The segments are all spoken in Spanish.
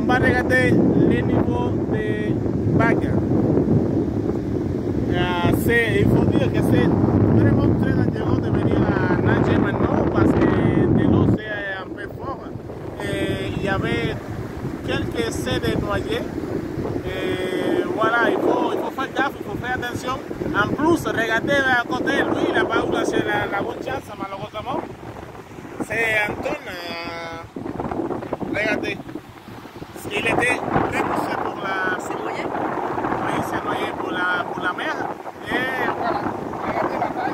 va a regater les niveaux de vagues. Il faut dire que c'est vraiment très dangereux de venir à nager maintenant parce que de l'eau c'est un peu fort. Il y avait quelques essais de noyer. Voilà, il faut faire gaffe, il faut faire attention. En plus, regardez à côté, lui, il n'a pas eu la bonne chance, malheureusement. C'est Anton, regardez. Il était très poussé pour la... C'est noyé? Oui, c'est noyé pour la mer. Et voilà, regardez la taille.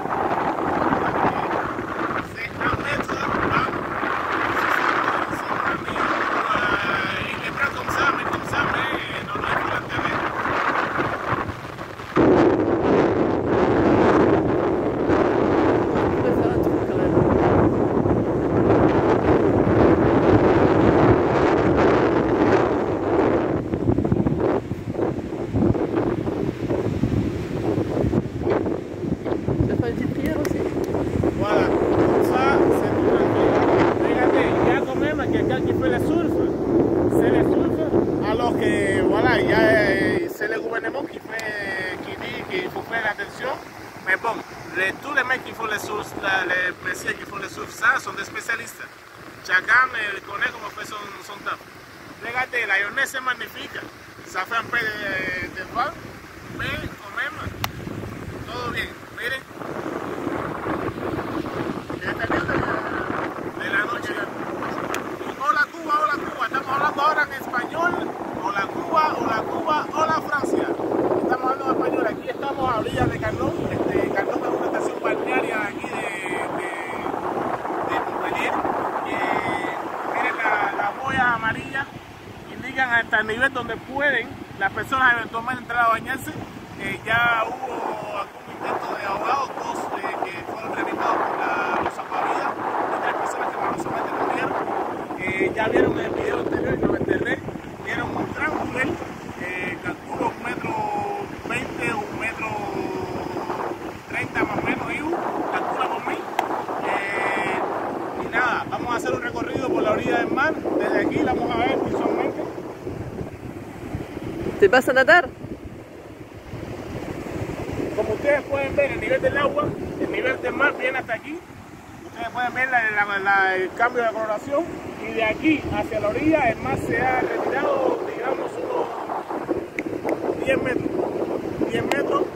C'est 1 mètre 20. Il est pas comme ça, mais non, il faut l'enterrer. On pourrait faire un truc quand même. Tu vas faire une petite prière aussi? Voilà, ça c'est tout tranquille. Regardez, il y a quand même quelqu'un qui fait le surf. C'est le surf, alors que voilà, c'est le gouvernement qui dit qu'il faut faire attention. Mais bon, tous les mecs qui font le surf, les messieurs qui font le surf, ça sont des spécialistes. Chacun connaît comment faire son taf. Regardez, la journée c'est magnifique. Ça fait un peu de vent, mais quand même, todo bien. Miren. De la noche. Hola Cuba, estamos hablando ahora en español. Hola Cuba, hola Francia. Estamos hablando en español, aquí estamos a orillas de Carnot. Carnot es una estación balnearia aquí de Montpellier. Miren las boyas amarillas, indican hasta el nivel donde pueden las personas eventualmente entrar a bañarse. Ya hubo algún intento de ahogados, dos que fueron revisados por los salvavidas, y 3 personas que malosamente murieron. Ya vieron el video anterior que lo enterré, vieron un gran túnel, calculo 1,20 m o 1,30 m más o menos, calcula por mí. Y nada, vamos a hacer un recorrido por la orilla del mar, desde aquí la vamos a ver visualmente. ¿Te vas a nadar? Como ustedes pueden ver, el nivel del agua, el nivel del mar viene hasta aquí. Ustedes pueden ver el cambio de coloración. Y de aquí hacia la orilla, el mar se ha retirado, digamos, unos 10 metros. 10 metros.